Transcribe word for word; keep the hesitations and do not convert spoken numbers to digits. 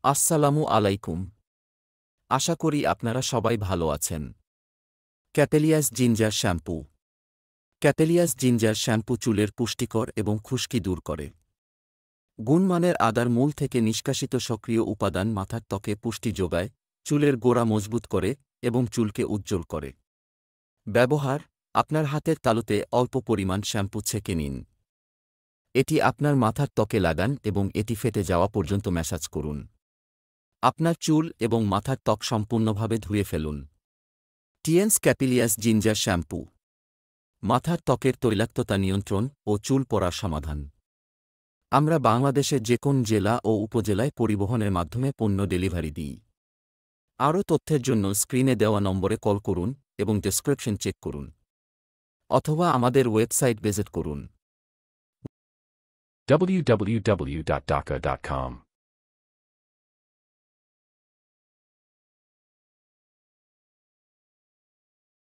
আসসালামু আলাইকুম। আশা করি আপনারা সবাই ভালো আছেন। Capilius ginger shampoo. Capilius ginger shampoo চুলের পুষ্টিকর এবং খুশকি দূর করে। গুণমানের আদার মূল থেকে নিষ্কাশিত সক্রিয় উপাদান মাথার ত্বকে পুষ্টি যোগায়, চুলের গোড়া মজবুত করে এবং চুলকে উজ্জ্বল করে। ব্যবহার: আপনার হাতের তালুতে অল্প পরিমাণ শ্যাম্পু ছেঁকে নিন। এটি আপনার মাথার ত্বকে লাগান এবং এটি ফেটে যাওয়া পর্যন্ত ম্যাসাজ করুন। আপনার চুল এবং মাথার ত্বক সম্পূর্ণভাবে ধুয়ে ফেলুন। Tiens Capilius ginger shampoo. মাথার ত্বকের তৈলাক্ততা নিয়ন্ত্রণ ও চুল পড়ার সমাধান। আমরা বাংলাদেশের যে কোন জেলা ও উপজেলায় পরিবহনের মাধ্যমে পণ্য ডেলিভারি দিই। আরও তথ্যের জন্য স্ক্রিনে দেওয়া নম্বরে কল করুন এবং ডেসক্রিপশন চেক করুন, অথবা আমাদের ওয়েবসাইট ভিজিট করুন। w w w dot dhaka dot com